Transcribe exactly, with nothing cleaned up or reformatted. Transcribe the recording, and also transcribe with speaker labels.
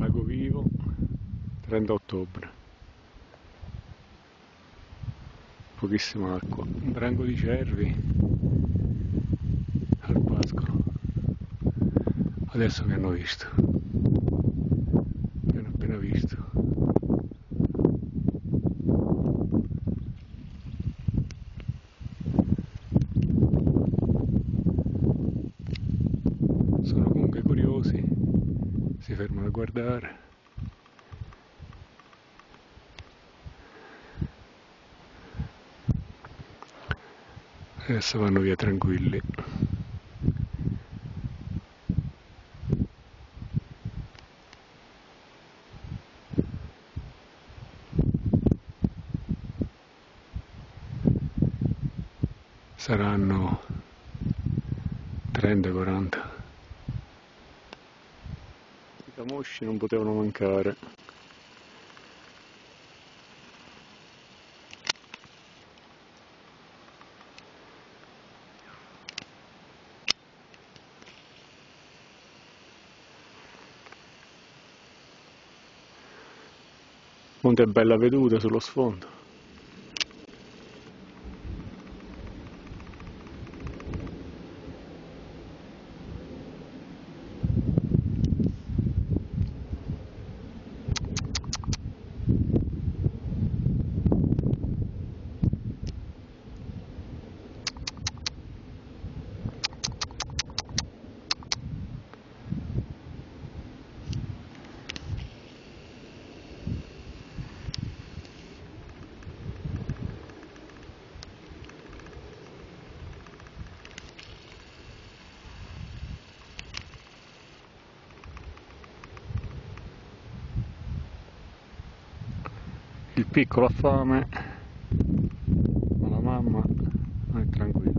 Speaker 1: Lago Vivo, trenta ottobre. Pochissima acqua, un branco di cervi al pascolo. Adesso mi hanno visto, mi hanno appena visto. Sono comunque curiosi, si fermano a guardare. Adesso vanno via tranquilli. Saranno trenta quaranta. I camosci non potevano mancare. Monte bella veduta sullo sfondo. Il piccolo ha fame, ma la mamma è tranquilla.